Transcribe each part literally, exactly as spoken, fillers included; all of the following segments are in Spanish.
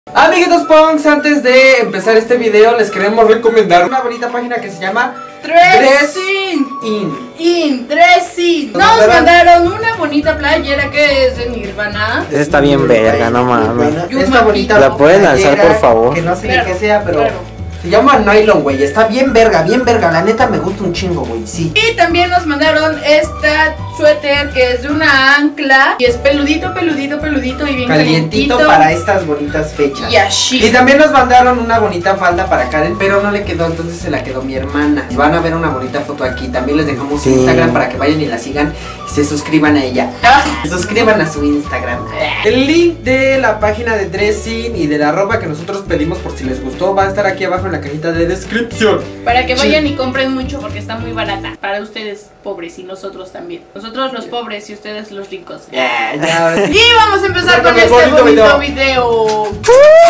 Amiguitos punks, antes de empezar este video les queremos recomendar una bonita página que se llama Dressing In. In Dressing. Nos mandaron- mandaron una bonita playera que es de Nirvana. Esa está bien verga, no mames. Bueno, Yuma esta bonita ¿La pueden alzar, playera, por favor? Que no sé Claro, ni qué sea, pero claro. se llama nylon, güey. Está bien verga, bien verga. La neta me gusta un chingo, güey. Sí. Y también nos mandaron esta suéter que es de una ancla y es peludito, peludito, peludito y bien Calientito calientito para estas bonitas fechas. y así. Y también nos mandaron una bonita falda para Karen, pero no le quedó, entonces se la quedó mi hermana. Van a ver una bonita foto aquí. También les dejamos su Sí. Instagram para que vayan y la sigan y se suscriban a ella. Ah, Se suscriban a su Instagram. El link de la página de Dressing y de la ropa que nosotros pedimos por si les gustó va a estar aquí abajo en la cajita de descripción. para que vayan y compren mucho porque está muy barata. Para ustedes pobres y nosotros también. Nosotros los pobres y ustedes los ricos. Ya, ya, ahora sí. Y vamos a empezar con Con el este bonito bonito video. video.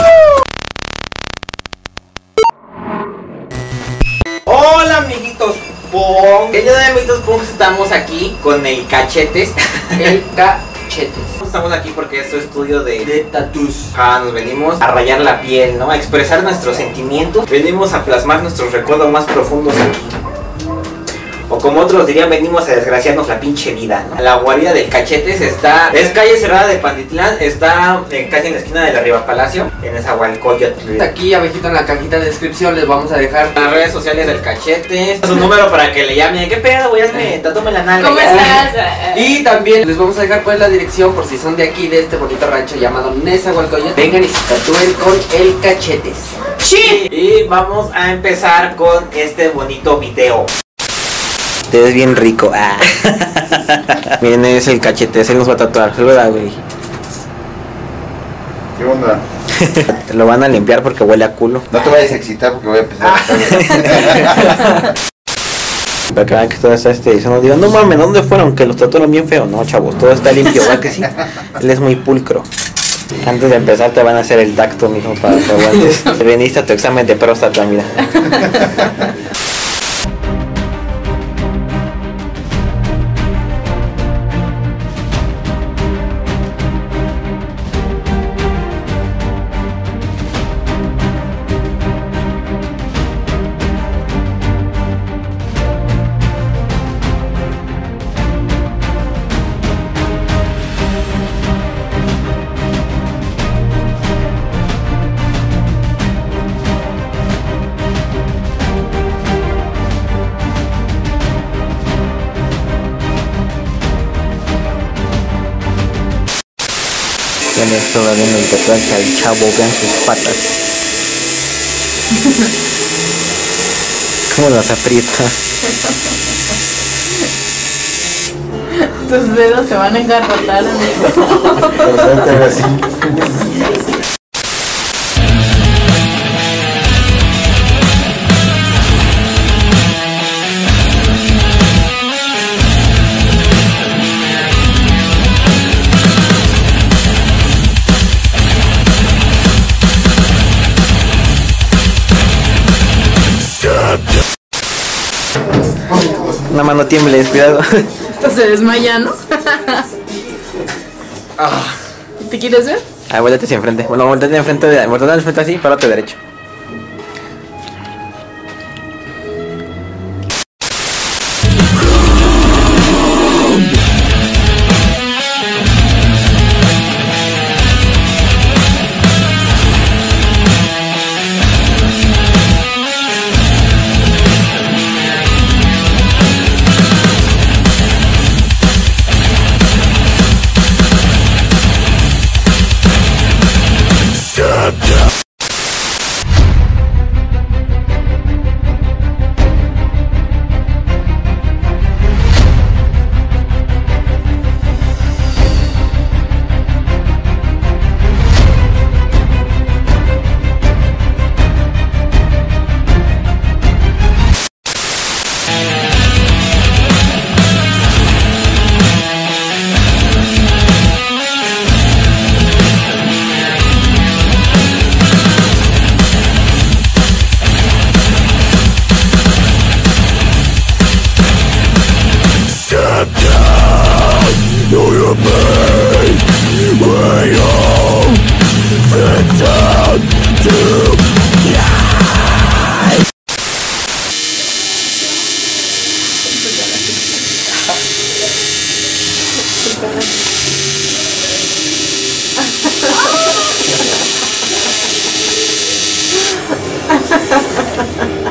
Hola amiguitos Pong. El día de amiguitos Pong estamos aquí con el Cachetes. El cachetes. Estamos aquí porque es su estudio de, de tattoos. Ah, nos venimos a rayar la piel, ¿no? A expresar nuestros sentimientos. Venimos a plasmar nuestros recuerdos más profundos aquí. O como otros dirían, venimos a desgraciarnos la pinche vida, ¿no? La guarida del Cachetes está... Es calle cerrada de Pantitlán. Está eh, casi en la esquina de la Riva Palacio. En esa Hualcoyotl. Aquí abajito en la cajita de descripción les vamos a dejar Las redes sociales del Cachetes, su número para que le llamen. ¿Qué pedo, güey? Hazme, tatúame la nalga. ¿Cómo ya. estás? y también les vamos a dejar pues la dirección por si son de aquí de este bonito rancho llamado Nezahualcóyotl. Vengan y se tatúen con el Cachetes. ¡Sí! Y vamos a empezar con este bonito video. Te ves bien rico. Ah. Miren, es el Cachetes, él nos va a tatuar. Saluda, güey. ¿Qué onda? Lo van a limpiar porque huele a culo. No te vayas a excitar porque voy a empezar a Para que vean que todo está este. Eso no digan, no mames, ¿dónde fueron? Que los tatuaron bien feo. No, chavos, todo está limpio, ¿verdad que sí? Él es muy pulcro. Antes de empezar te van a hacer el tacto, mijo, para que aguantes. Te viniste a tu examen de próstata, mira. Ya le estoy dando el tatuaje al chavo, vean sus patas. ¿Cómo las aprieta? Tus dedos se van a engarrotar, amigo. así. Una mano tiemble, cuidado. Esto se desmaya, ¿no? Ah, ¿Te quieres ver? Ah, vuéltate hacia enfrente. Bueno, vuéltate enfrente, de, vuéltate enfrente así, párate derecho.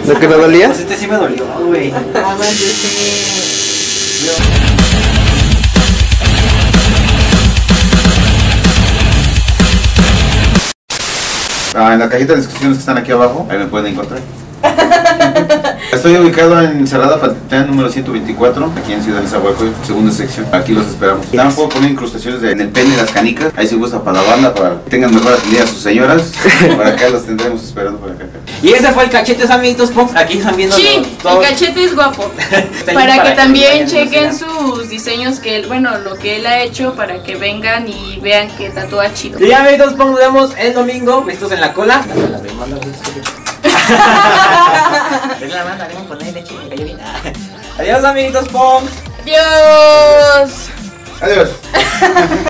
¿Lo que me dolía? Pues este sí me dolió, güey. Ah, en la cajita de descripciones que están aquí abajo, ahí me pueden encontrar. Estoy ubicado en Cerrada Pantitlán número ciento veinticuatro, aquí en Ciudad de Zahualcóyotl, segunda sección. Aquí los esperamos. También puedo poner incrustaciones de- en el pene y las canicas. Ahí se gusta para la banda, para que tengan mejor atendida a sus señoras. Por acá los tendremos esperando por acá. Y ese fue el Cachetes, amiguitos Pops. Aquí están viendo Sí, los- el todos- cachete es guapo. Está Para bien que nos también vayan, chequen nos sigan. sus diseños que él, bueno, lo que él ha hecho para que vengan y vean que tatúa chido. Y ya, amiguitos Pops, nos vemos el domingo. Vistos en la cola. Adiós, amiguitos Pops. Adiós.